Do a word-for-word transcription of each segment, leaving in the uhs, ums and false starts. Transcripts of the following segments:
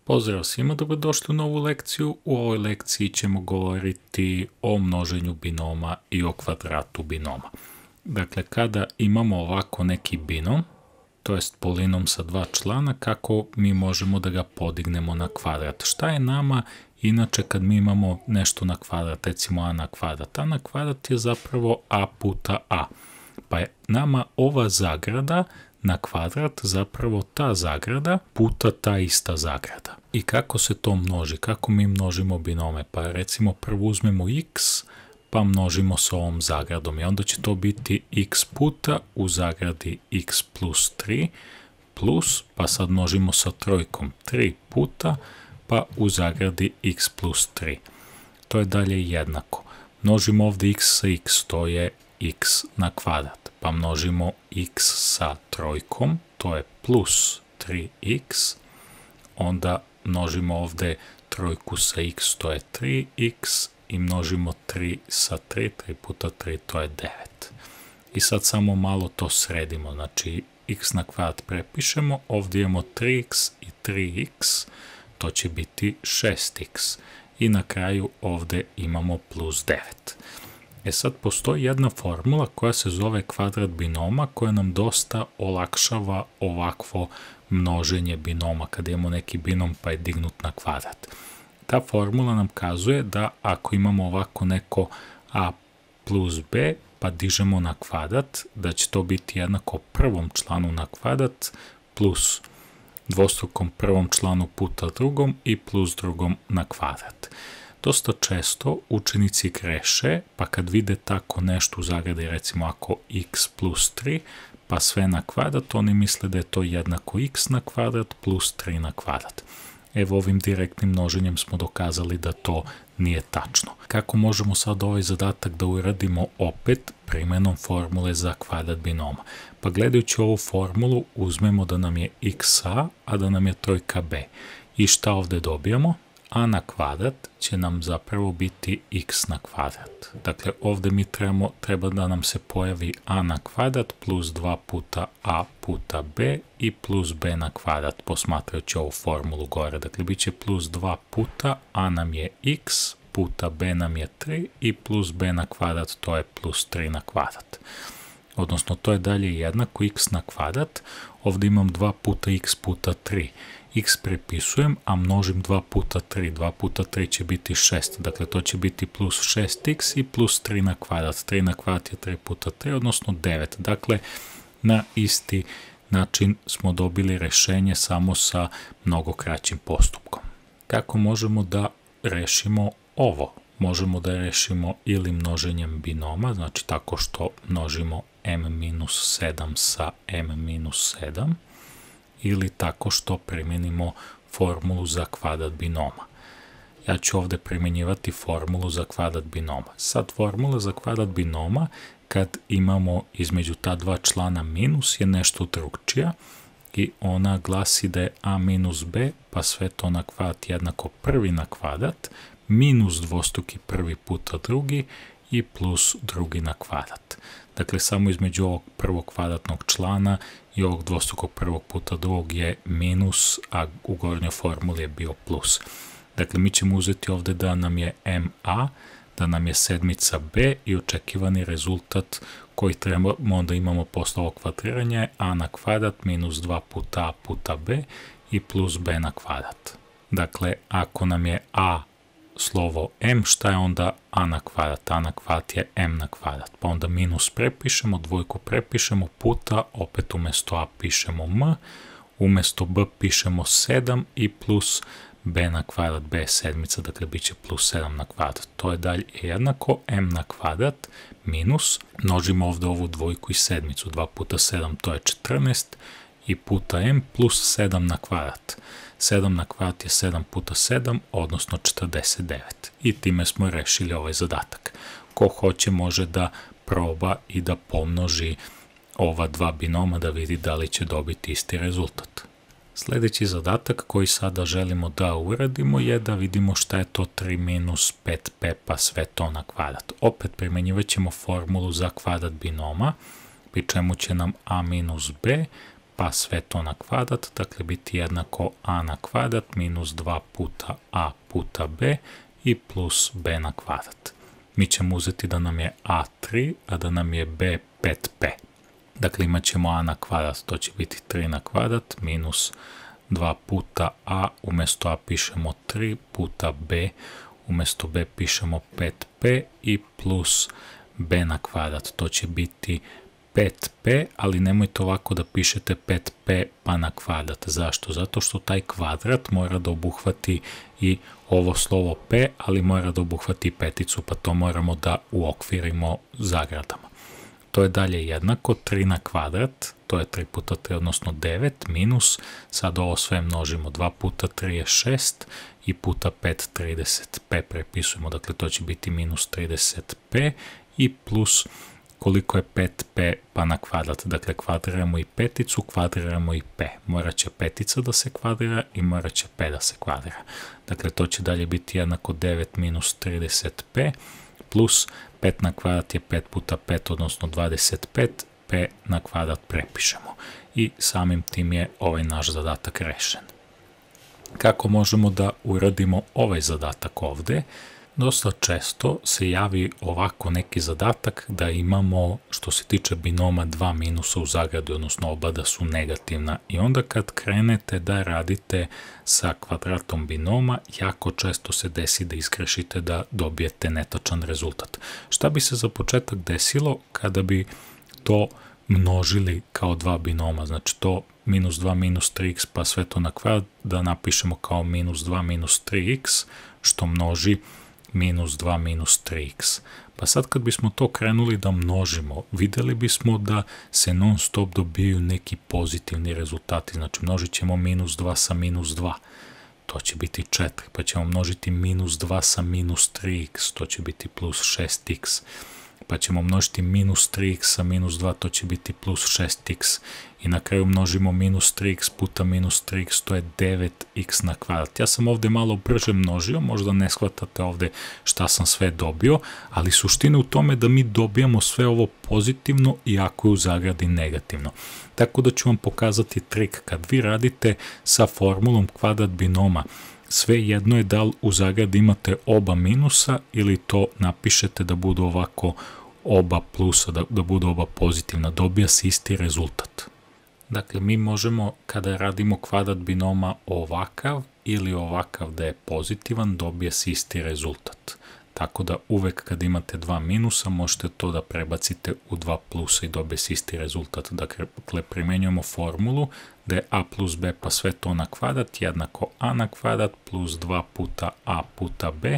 Pozdrav svima, dobrodošli u novu lekciju. U ovoj lekciji ćemo govoriti o množenju binoma i o kvadratu binoma. Dakle, kada imamo ovako neki binom, to jest polinom sa dva člana, kako mi možemo da ga podignemo na kvadrat? Šta je nama inače kad mi imamo nešto na kvadrat, recimo a na kvadrat? A na kvadrat je zapravo a puta a. Pa je nama ova zagrada na kvadrat zapravo ta zagrada puta ta ista zagrada. I kako se to množi? Kako mi množimo binome? Pa recimo prvo uzmemo x pa množimo sa ovom zagradom i onda će to biti x puta u zagradi x plus tri plus, pa sad množimo sa trojkom tri puta pa u zagradi x plus tri. To je dalje jednako. Množimo ovdje x sa x, to je x na kvadrat. Pa množimo x sa trojkom, to je plus tri x, onda množimo ovdje trojku sa x, to je tri x, i množimo tri sa tri, tri puta tri, to je devet. I sad samo malo to sredimo, znači x na kvadrat prepišemo, ovdje imamo tri x i tri x, to će biti šest x. I na kraju ovdje imamo plus devet. E sad postoji jedna formula koja se zove kvadrat binoma koja nam dosta olakšava ovakvo množenje binoma kada imamo neki binom pa je dignut na kvadrat. Ta formula nam kazuje da ako imamo ovako neko a plus b pa dižemo na kvadrat, da će to biti jednako prvom članu na kvadrat plus dvostrukom prvom članu puta drugom i plus drugom na kvadrat. Dosta često učenici greše, pa kad vide tako nešto u zagradi, recimo ako x plus tri, pa sve na kvadrat, oni misle da je to jednako x na kvadrat plus tri na kvadrat. Evo ovim direktnim množenjem smo dokazali da to nije tačno. Kako možemo sad ovaj zadatak da uradimo opet primjenom formule za kvadrat binoma? Pa gledajući ovu formulu uzmemo da nam je xa, a da nam je trojka b. I šta ovdje dobijamo? A na kvadrat će nam zapravo biti x na kvadrat. Dakle, ovdje mi trebamo, treba da nam se pojavi a na kvadrat plus dva puta a puta b i plus b na kvadrat, posmatrajući ovu formulu gore. Dakle, bit će plus dva puta a nam je x puta b nam je tri i plus b na kvadrat, to je plus tri na kvadrat. Odnosno, to je dalje jednako x na kvadrat. Ovdje imam dva puta x puta tri. X prepisujem, a množim dva puta tri. dva puta tri će biti šest. Dakle, to će biti plus šest x i plus tri na kvadrat. tri na kvadrat je tri puta tri, odnosno devet. Dakle, na isti način smo dobili rešenje samo sa mnogo kraćim postupkom. Kako možemo da rešimo ovo? Možemo da rešimo ili množenjem binoma, znači tako što množimo m minus sedam sa m minus sedam, ili tako što primjenimo formulu za kvadrat binoma. Ja ću ovdje primjenjivati formulu za kvadrat binoma. Sad formula za kvadrat binoma, kad imamo između ta dva člana minus, je nešto drugčija i ona glasi da je a minus b, pa sve to na kvadrat jednako prvi na kvadrat, minus dvostruki prvi puta drugi i plus drugi na kvadrat. Dakle, samo između ovog prvog kvadratnog člana i ovog dvostrukog prvog puta drugog je minus, a u gornjoj formuli je bio plus. Dakle, mi ćemo uzeti ovdje da nam je ma, da nam je sedmica b i očekivani rezultat koji trebamo da imamo posle ovog kvadriranja je a na kvadrat minus dva puta a puta b i plus b na kvadrat. Dakle, ako nam je a slovo m, šta je onda a na kvadrat? A na kvadrat je m na kvadrat. Pa onda minus prepišemo, dvojku prepišemo, puta, opet umjesto a pišemo m, umjesto b pišemo sedam i plus b na kvadrat, b je sedmica, dakle bit će plus sedam na kvadrat. To je dalje jednako m na kvadrat minus, množimo ovdje ovu dvojku i sedmicu, dva puta sedam to je četrnaest i puta m plus sedam na kvadrat. sedam na kvadrat je sedam puta sedam, odnosno četrdeset devet. I time smo rešili ovaj zadatak. Ko hoće može da proba i da pomnoži ova dva binoma da vidi da li će dobiti isti rezultat. Sljedeći zadatak koji sada želimo da uradimo je da vidimo šta je to tri minus pet p pa sve to na kvadrat. Opet primjenjivat ćemo formulu za kvadrat binoma, pri čemu će nam a minus b pa sve to na kvadrat, dakle biti jednako a na kvadrat minus dva puta a puta b i plus b na kvadrat. Mi ćemo uzeti da nam je a tri, a da nam je b pet p. Dakle, imat ćemo a na kvadrat, to će biti tri na kvadrat, minus dva puta a, umjesto a pišemo tri, puta b, umjesto b pišemo pet p i plus b na kvadrat, to će biti pet p, ali nemojte ovako da pišete pet p pa na kvadrat. Zašto? Zato što taj kvadrat mora da obuhvati i ovo slovo p, ali mora da obuhvati peticu, pa to moramo da uokvirimo zagradama. To je dalje jednako tri na kvadrat, to je tri puta tri, odnosno devet, minus, sad ovo sve množimo, dva puta tri je šest i puta pet trideset, p prepisujemo, dakle to će biti minus trideset p i plus koliko je pet p pa na kvadrat, dakle kvadriramo i peticu, kvadriramo i p, morat će petica da se kvadrira i morat će p da se kvadrira, dakle to će dalje biti jednako devet minus trideset p plus pet na kvadrat je pet puta pet, odnosno dvadeset pet, p na kvadrat prepišemo i samim tim je ovaj naš zadatak rešen. Kako možemo da uradimo ovaj zadatak ovde? Dosta često se javi ovako neki zadatak da imamo, što se tiče binoma, dva minusa u zagradi, odnosno oba da su negativna i onda kad krenete da radite sa kvadratom binoma, jako često se desi da iskrešite da dobijete netačan rezultat. Šta bi se za početak desilo kada bi to množili kao dva binoma, znači to minus dva minus tri x pa sve to na kvadrat da napišemo kao minus dva minus tri x što množi minus dva minus tri x. Pa sad kad bismo to krenuli da množimo, videli bismo da se non stop dobiju neki pozitivni rezultati, znači množit ćemo minus dva sa minus dva, to će biti četiri, pa ćemo množiti minus dva sa minus tri x, to će biti plus šest x, pa ćemo množiti minus tri x sa minus dva, to će biti plus šest x i na kraju množimo minus tri x puta minus tri x, to je devet x na kvadrat. Ja sam ovde malo brže množio, možda ne shvatate ovde šta sam sve dobio, ali suština u tome da mi dobijamo sve ovo pozitivno iako je u zagradi negativno. Tako da ću vam pokazati trik kad vi radite sa formulom kvadrat binoma. Sve jedno je da li u zagradi imate oba minusa ili to napišete da budu ovako oba plusa, da, da budu oba pozitivna, dobija se isti rezultat. Dakle, mi možemo kada radimo kvadrat binoma ovakav ili ovakav da je pozitivan, dobija se isti rezultat. Tako da uvek kad imate dva minusa možete to da prebacite u dva plusa i dobije se isti rezultat. Dakle, primenjujemo formulu da je a plus b pa sve to na kvadrat jednako a na kvadrat plus dva puta a puta b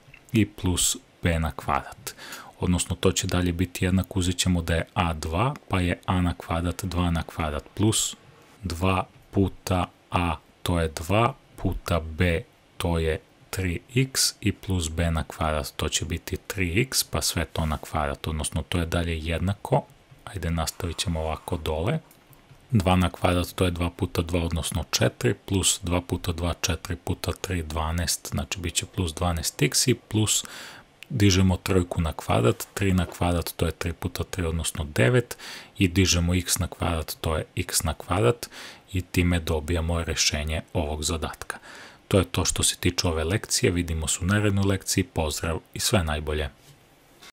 i plus b na kvadrat. Odnosno to će dalje biti jednako, uzet ćemo da je a dva pa je a na kvadrat dva na kvadrat plus dva puta a to je dva puta b to je tri x i plus b na kvadrat, to će biti tri x pa sve to na kvadrat, odnosno to je dalje jednako, ajde nastavit ćemo ovako dole, dva na kvadrat to je dva puta dva, odnosno četiri, plus dva puta dva, četiri puta tri, dvanaest, znači bit će plus dvanaest x i plus dižemo trojku na kvadrat, tri na kvadrat to je tri puta tri, odnosno devet i dižemo x na kvadrat, to je x na kvadrat i time dobijamo rešenje ovog zadatka. To je to što se tiče ove lekcije, vidimo se u narednoj lekciji, pozdrav i sve najbolje.